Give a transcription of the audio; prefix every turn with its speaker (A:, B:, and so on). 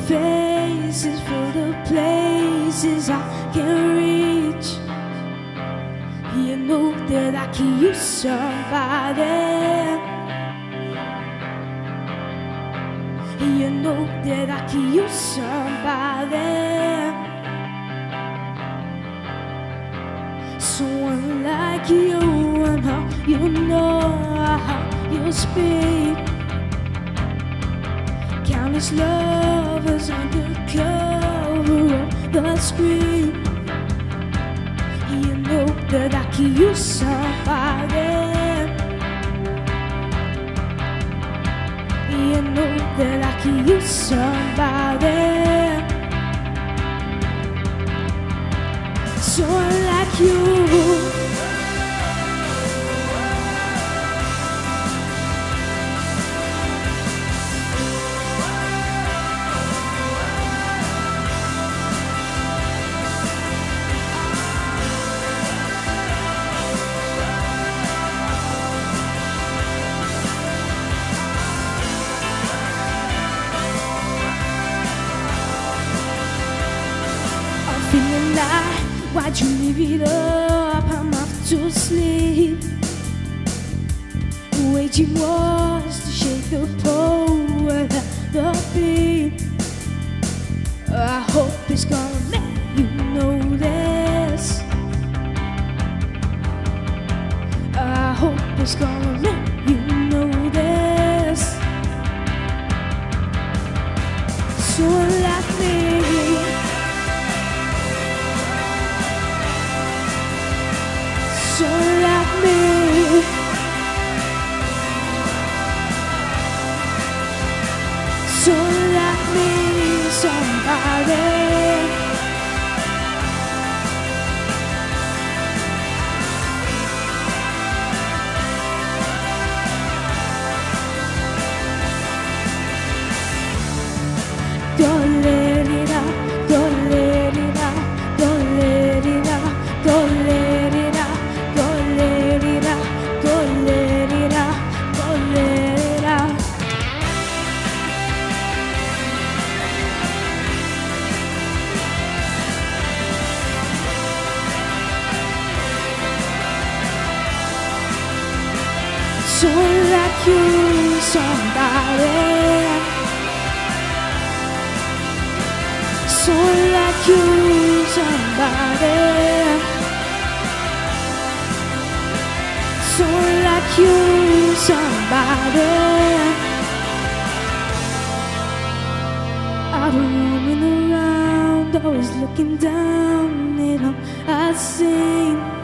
A: faces for the places I can reach. You know that I can use somebody. You know that I can use somebody. Someone like you, and how you know how you speak. Countless lovers under cover of the screen. You know that I can use somebody. You know that I can use somebody. Someone like you. Feeling like, why'd you leave it up? I'm off to sleep. Waging wars to shake the pole without the beat. I hope it's gonna make you notice. I hope it's gonna make you notice. Someone like me. Someone like me. Someone like me, somebody. Don't let it out, don't let it out, don't let it out, don't let it out. Someone like you, somebody. Someone like you, somebody. Someone like you, somebody. I've been roaming around, always looking down at all I've seen.